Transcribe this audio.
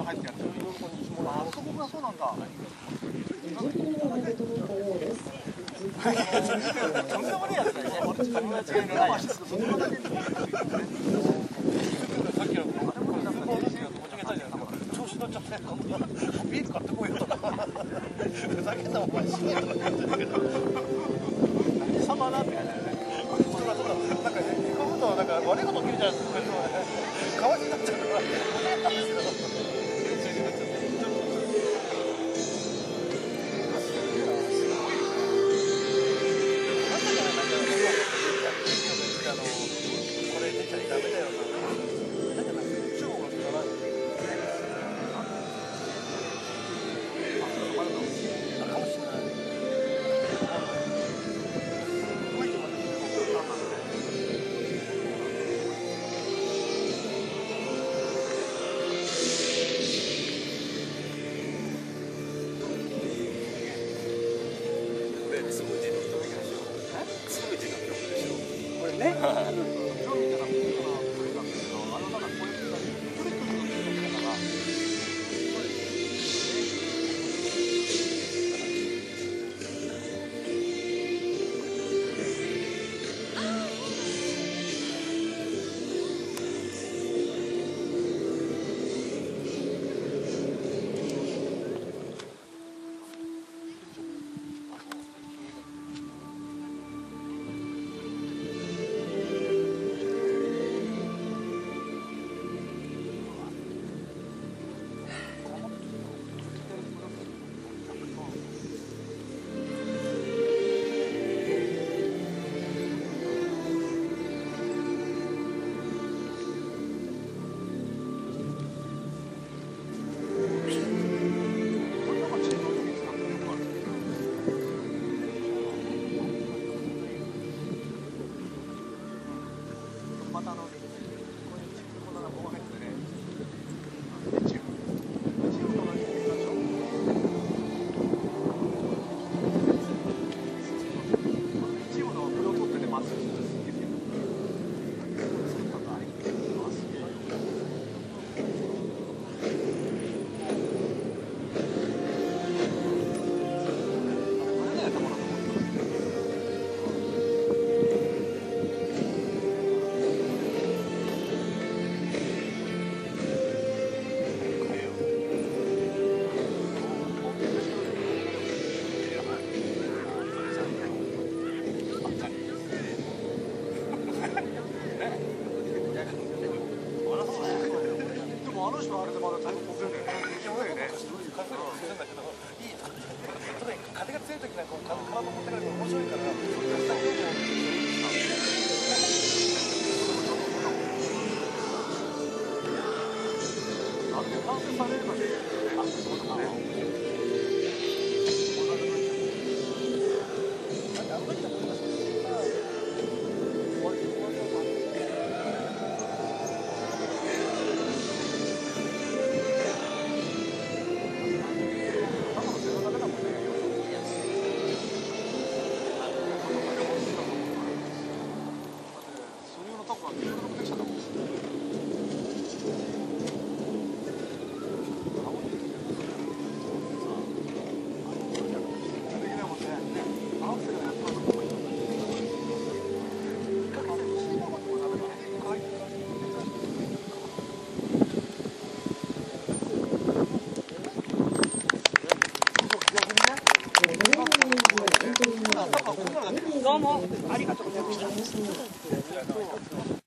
入ってやる。あそこがそうなんだ。とんでもねえやつだよね。俺ちょっと友達がいない。さっきの調子乗っちゃって、ビール買ってこいよとか。ふざけたお前死ねとか言ってるけど。何様だみたいなね。なんか煮込むとなんか悪いこと起きるじゃないですか。かわいになっちゃうから。なんですけど。これ出ちゃダメだよな。だけど中国の人じゃない。かもしれない。 スムージーの人でしょ。スムージーの曲でしょ。これね。またこういうチップコーナーが棒が入ってね、リチウムの何でしょ。リチウムのこれを取ってね、まっすぐ続けてる。あの人はあれでまだちゃんと飛んでるね。勢いね。風が強いんだけど、いい。特に風が強い時なんか体持ってかれて面白いから。あれで完成されればいいですよね。あ、そうだね。どうもありがとうございました。